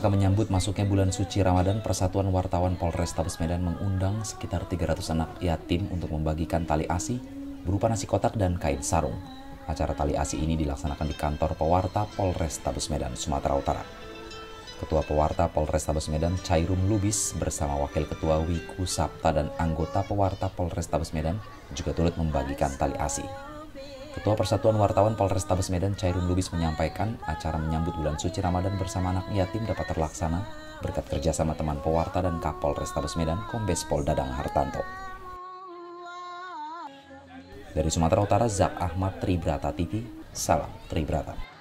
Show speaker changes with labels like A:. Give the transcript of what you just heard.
A: rangka menyambut masuknya bulan suci Ramadan, Persatuan Wartawan Polrestabes Medan mengundang sekitar 300 anak yatim untuk membagikan tali asi berupa nasi kotak dan kain sarung. Acara tali asi ini dilaksanakan di kantor Pewarta Polrestabes Medan, Sumatera Utara. Ketua Pewarta Polrestabes Medan, Chairum Lubis, bersama Wakil Ketua Wiku Sapta dan anggota Pewarta Polrestabes Medan juga turut membagikan tali asi. Ketua Persatuan Wartawan Polrestabes Medan, Chairum Lubis, menyampaikan acara menyambut bulan suci Ramadan bersama anak yatim dapat terlaksana berkat kerjasama teman Pewarta dan Kapolrestabes Medan, Kombes Pol Dadang Hartanto. Dari Sumatera Utara, Zak Ahmad, Tribrata TV, salam Tribrata.